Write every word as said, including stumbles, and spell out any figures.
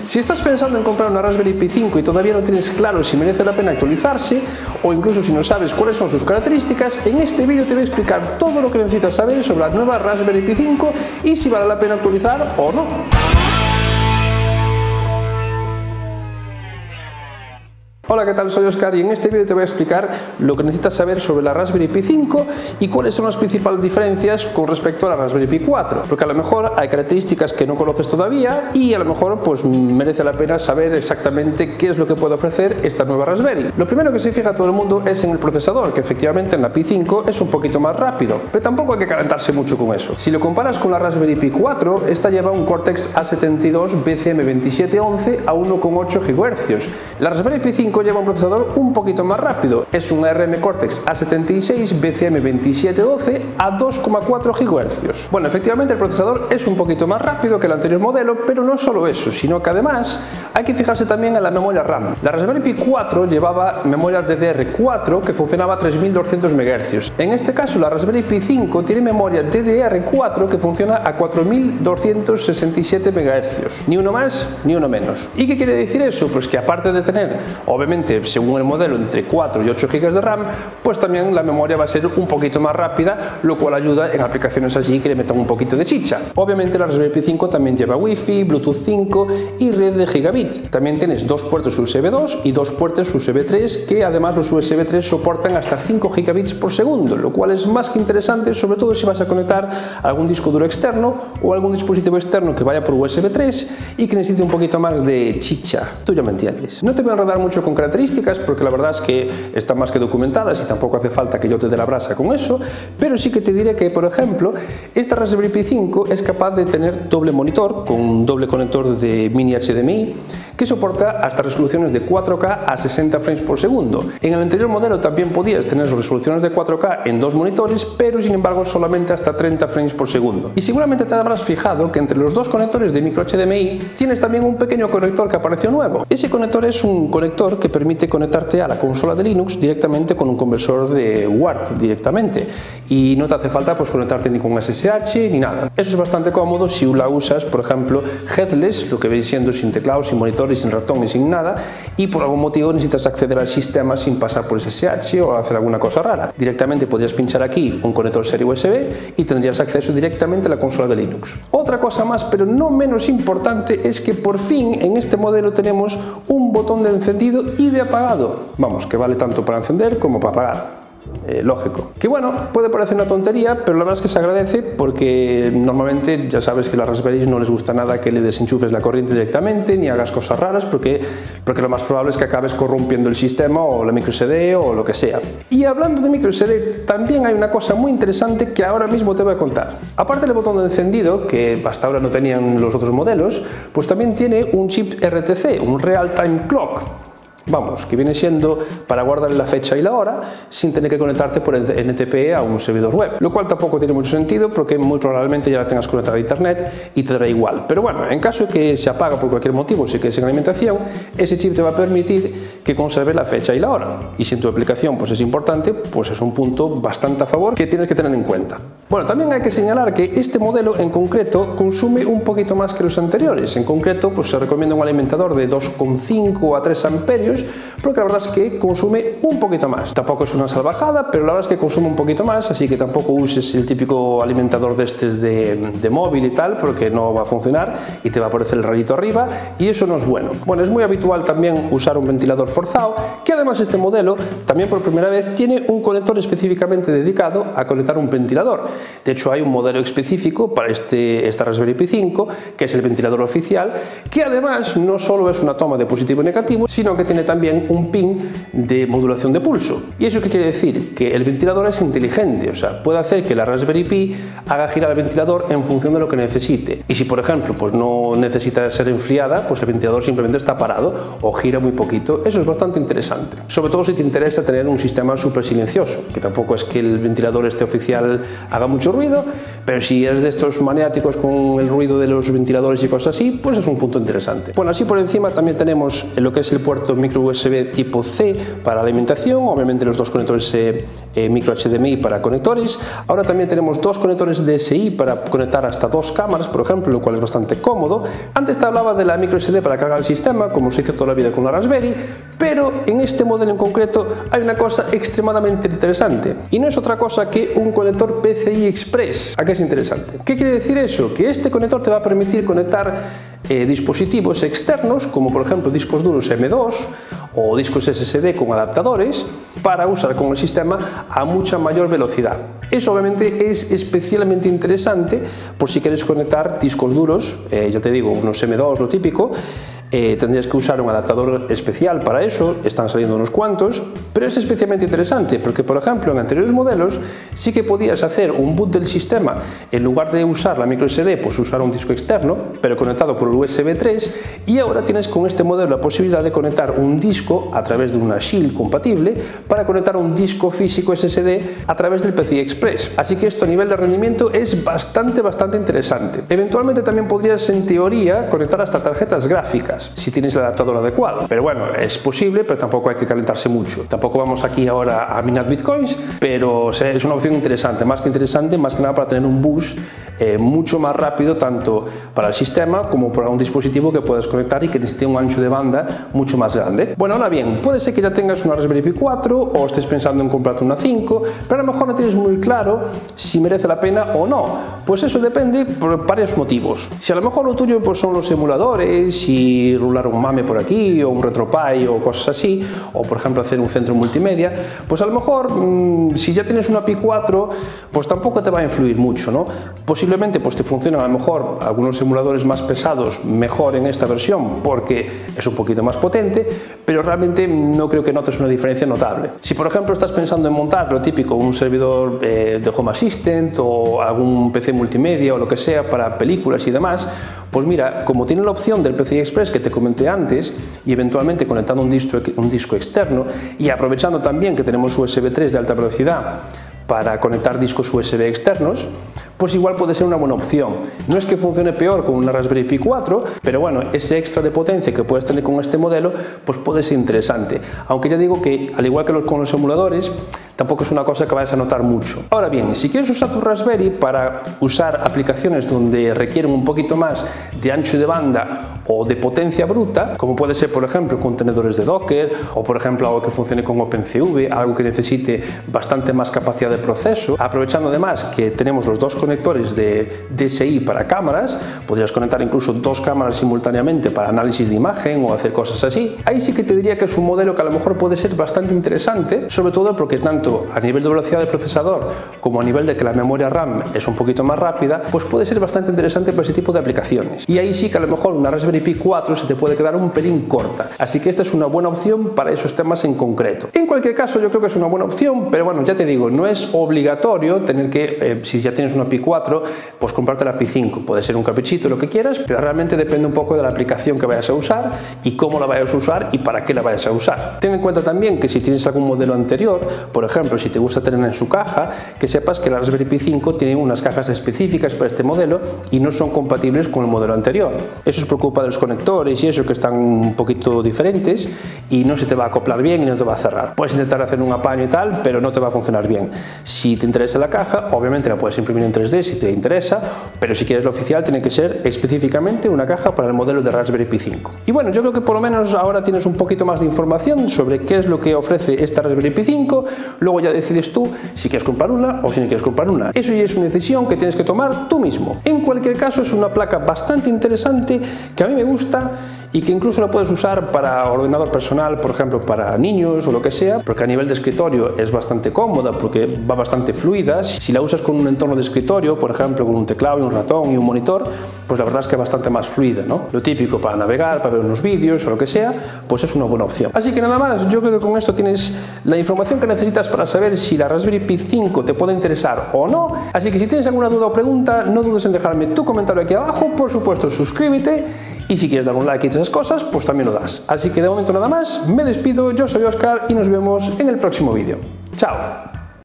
Si estás pensando en comprar una Raspberry Pi cinco y todavía no tienes claro si merece la pena actualizarse, o incluso si no sabes cuáles son sus características, en este vídeo te voy a explicar todo lo que necesitas saber sobre la nueva Raspberry Pi cinco y si vale la pena actualizar o no. Hola, ¿qué tal? Soy Oscar y en este vídeo te voy a explicar lo que necesitas saber sobre la Raspberry Pi cinco y cuáles son las principales diferencias con respecto a la Raspberry Pi cuatro, porque a lo mejor hay características que no conoces todavía y a lo mejor pues merece la pena saber exactamente qué es lo que puede ofrecer esta nueva Raspberry. Lo primero que se fija todo el mundo es en el procesador, que efectivamente en la Pi cinco es un poquito más rápido, pero tampoco hay que calentarse mucho con eso. Si lo comparas con la Raspberry Pi cuatro, esta lleva un Cortex A setenta y dos B C M veintisiete once a uno coma ocho gigahercios. La Raspberry Pi cinco lleva un procesador un poquito más rápido, es un A R M Cortex A setenta y seis B C M veintisiete doce a dos coma cuatro gigahercios. Bueno, efectivamente el procesador es un poquito más rápido que el anterior modelo, pero no solo eso, sino que además hay que fijarse también en la memoria RAM. La Raspberry Pi cuatro llevaba memoria D D R cuatro que funcionaba a tres mil doscientos megahercios. En este caso la Raspberry Pi cinco tiene memoria D D R cuatro que funciona a cuatro mil doscientos sesenta y siete megahercios. Ni uno más ni uno menos. ¿Y qué quiere decir eso? Pues que aparte de tener, obviamente, según el modelo, entre cuatro y ocho gigas de RAM, pues también la memoria va a ser un poquito más rápida, lo cual ayuda en aplicaciones allí que le metan un poquito de chicha. Obviamente la Raspberry Pi cinco también lleva Wi-Fi, Bluetooth cinco y red de gigabit. También tienes dos puertos U S B dos y dos puertos U S B tres, que además los U S B tres soportan hasta cinco gigabits por segundo, lo cual es más que interesante, sobre todo si vas a conectar algún disco duro externo o algún dispositivo externo que vaya por U S B tres y que necesite un poquito más de chicha. Tú ya me entiendes. No te voy a enredar mucho con características porque la verdad es que están más que documentadas y tampoco hace falta que yo te dé la brasa con eso, pero sí que te diré que, por ejemplo, esta Raspberry Pi cinco es capaz de tener doble monitor con un doble conector de mini H D M I que soporta hasta resoluciones de cuatro K a sesenta frames por segundo. En el anterior modelo también podías tener resoluciones de cuatro K en dos monitores, pero sin embargo solamente hasta treinta frames por segundo. Y seguramente te habrás fijado que entre los dos conectores de micro H D M I tienes también un pequeño conector que apareció nuevo. Ese conector es un conector que permite conectarte a la consola de Linux directamente con un conversor de Ward directamente y no te hace falta pues conectarte ni con S S H ni nada. Eso es bastante cómodo si la usas, por ejemplo, headless, lo que veis siendo sin teclado, sin monitor, sin ratón y sin nada, y por algún motivo necesitas acceder al sistema sin pasar por S S H o hacer alguna cosa rara. Directamente podrías pinchar aquí un conector serie U S B y tendrías acceso directamente a la consola de Linux. Otra cosa más, pero no menos importante, es que por fin en este modelo tenemos un botón de encendido y de apagado. Vamos, que vale tanto para encender como para apagar. Eh, lógico. Que bueno, puede parecer una tontería, pero la verdad es que se agradece porque normalmente ya sabes que a las Raspberries no les gusta nada que le desenchufes la corriente directamente ni hagas cosas raras porque, porque lo más probable es que acabes corrompiendo el sistema o la micro S D o lo que sea. Y hablando de micro S D, también hay una cosa muy interesante que ahora mismo te voy a contar. Aparte del botón de encendido, que hasta ahora no tenían los otros modelos, pues también tiene un chip R T C, un Real Time Clock. Vamos, que viene siendo para guardar la fecha y la hora sin tener que conectarte por N T P a un servidor web, lo cual tampoco tiene mucho sentido porque muy probablemente ya la tengas conectada a internet y te dará igual. Pero bueno, en caso de que se apaga por cualquier motivo, si quedes en alimentación, ese chip te va a permitir que conserve la fecha y la hora. Y si en tu aplicación pues es importante, pues es un punto bastante a favor que tienes que tener en cuenta. Bueno, también hay que señalar que este modelo en concreto consume un poquito más que los anteriores. En concreto, pues se recomienda un alimentador de dos coma cinco a tres amperios, porque la verdad es que consume un poquito más. Tampoco es una salvajada, pero la verdad es que consume un poquito más, así que tampoco uses el típico alimentador de estos de, de móvil y tal, porque no va a funcionar y te va a aparecer el rayito arriba y eso no es bueno. Bueno, es muy habitual también usar un ventilador forzado, que además este modelo también por primera vez tiene un conector específicamente dedicado a conectar un ventilador. De hecho hay un modelo específico para este, esta Raspberry Pi cinco, que es el ventilador oficial, que además no solo es una toma de positivo y negativo, sino que tiene también un pin de modulación de pulso. ¿Y eso qué quiere decir? Que el ventilador es inteligente, o sea, puede hacer que la Raspberry Pi haga girar el ventilador en función de lo que necesite. Y si, por ejemplo, pues no necesita ser enfriada, pues el ventilador simplemente está parado o gira muy poquito. Eso es bastante interesante. Sobre todo si te interesa tener un sistema súper silencioso, que tampoco es que el ventilador este oficial haga mucho ruido, pero si eres de estos maniáticos con el ruido de los ventiladores y cosas así, pues es un punto interesante. Bueno, así por encima también tenemos lo que es el puerto micro micro U S B tipo C para alimentación, obviamente los dos conectores eh, eh, micro H D M I para conectores. Ahora también tenemos dos conectores D S I para conectar hasta dos cámaras, por ejemplo, lo cual es bastante cómodo. Antes te hablaba de la micro S D para cargar el sistema, como se hizo toda la vida con la Raspberry, pero en este modelo en concreto hay una cosa extremadamente interesante, y no es otra cosa que un conector P C I Express. ¿A qué es interesante? ¿Qué quiere decir eso? Que este conector te va a permitir conectar eh, dispositivos externos, como por ejemplo discos duros M dos o discos S S D con adaptadores, para usar con el sistema a mucha mayor velocidad. Eso obviamente es especialmente interesante por si quieres conectar discos duros, eh, ya te digo, unos M dos, lo típico. Eh, tendrías que usar un adaptador especial para eso, están saliendo unos cuantos, pero es especialmente interesante porque, por ejemplo, en anteriores modelos sí que podías hacer un boot del sistema, en lugar de usar la micro S D, pues usar un disco externo, pero conectado por el U S B tres, y ahora tienes con este modelo la posibilidad de conectar un disco a través de una Shield compatible para conectar un disco físico S S D a través del P C I Express. Así que esto a nivel de rendimiento es bastante, bastante interesante. Eventualmente también podrías, en teoría, conectar hasta tarjetas gráficas, si tienes el adaptador adecuado. Pero bueno, es posible, pero tampoco hay que calentarse mucho. Tampoco vamos aquí ahora a minar bitcoins, pero es una opción interesante, más que interesante, más que nada para tener un bus eh, mucho más rápido, tanto para el sistema como para un dispositivo que puedas conectar y que necesite un ancho de banda mucho más grande. Bueno, ahora bien, puede ser que ya tengas una Raspberry Pi cuatro o estés pensando en comprarte una cinco, pero a lo mejor no tienes muy claro si merece la pena o no. Pues eso depende por varios motivos. Si a lo mejor lo tuyo pues son los emuladores y rular un MAME por aquí o un RetroPie o cosas así, o por ejemplo hacer un centro multimedia, pues a lo mejor mmm, si ya tienes una Pi cuatro, pues tampoco te va a influir mucho, ¿no? Posiblemente pues te funcionan a lo mejor algunos emuladores más pesados mejor en esta versión porque es un poquito más potente, pero realmente no creo que notes una diferencia notable. Si por ejemplo estás pensando en montar lo típico, un servidor eh, de Home Assistant o algún P C multimedia o lo que sea para películas y demás, pues mira, como tiene la opción del P C I Express que te comenté antes, y eventualmente conectando un disco, un disco externo, y aprovechando también que tenemos U S B tres de alta velocidad para conectar discos U S B externos, pues igual puede ser una buena opción. No es que funcione peor con una Raspberry Pi cuatro, pero bueno, ese extra de potencia que puedes tener con este modelo, pues puede ser interesante. Aunque ya digo que, al igual que los, con los emuladores, tampoco es una cosa que vayas a notar mucho. Ahora bien, si quieres usar tu Raspberry para usar aplicaciones donde requieren un poquito más de ancho de banda o de potencia bruta, como puede ser por ejemplo contenedores de Docker, o por ejemplo algo que funcione con OpenCV, algo que necesite bastante más capacidad de proceso, aprovechando además que tenemos los dos conectores de D S I para cámaras, podrías conectar incluso dos cámaras simultáneamente para análisis de imagen o hacer cosas así. Ahí sí que te diría que es un modelo que a lo mejor puede ser bastante interesante, sobre todo porque tanto a nivel de velocidad de procesador como a nivel de que la memoria RAM es un poquito más rápida, pues puede ser bastante interesante para ese tipo de aplicaciones. Y ahí sí que a lo mejor una Raspberry Pi cuatro se te puede quedar un pelín corta, así que esta es una buena opción para esos temas en concreto. En cualquier caso, yo creo que es una buena opción, pero bueno, ya te digo, no es obligatorio tener que, eh, si ya tienes una Pi cuatro, pues comprarte la Pi cinco, puede ser un caprichito, lo que quieras, pero realmente depende un poco de la aplicación que vayas a usar y cómo la vayas a usar y para qué la vayas a usar. Ten en cuenta también que si tienes algún modelo anterior, por ejemplo, si te gusta tener en su caja, que sepas que la Raspberry Pi cinco tiene unas cajas específicas para este modelo y no son compatibles con el modelo anterior. Eso os preocupa de los conectores y eso, que están un poquito diferentes y no se te va a acoplar bien y no te va a cerrar. Puedes intentar hacer un apaño y tal, pero no te va a funcionar bien. Si te interesa la caja, obviamente la puedes imprimir en tres D si te interesa, pero si quieres la oficial tiene que ser específicamente una caja para el modelo de Raspberry Pi cinco. Y bueno, yo creo que por lo menos ahora tienes un poquito más de información sobre qué es lo que ofrece esta Raspberry Pi cinco, luego ya decides tú si quieres comprar una o si no quieres comprar una. Eso ya es una decisión que tienes que tomar tú mismo. En cualquier caso, es una placa bastante interesante que a mí me gusta y que incluso la puedes usar para ordenador personal, por ejemplo para niños o lo que sea, porque a nivel de escritorio es bastante cómoda porque va bastante fluida. Si la usas con un entorno de escritorio, por ejemplo con un teclado y un ratón y un monitor, pues la verdad es que es bastante más fluida, ¿no? Lo típico para navegar, para ver unos vídeos o lo que sea, pues es una buena opción. Así que nada más, yo creo que con esto tienes la información que necesitas para saber si la Raspberry Pi cinco te puede interesar o no. Así que si tienes alguna duda o pregunta, no dudes en dejarme tu comentario aquí abajo. Por supuesto, suscríbete y si quieres dar un like y esas cosas, pues también lo das. Así que de momento nada más, me despido, yo soy Óscar y nos vemos en el próximo vídeo. ¡Chao!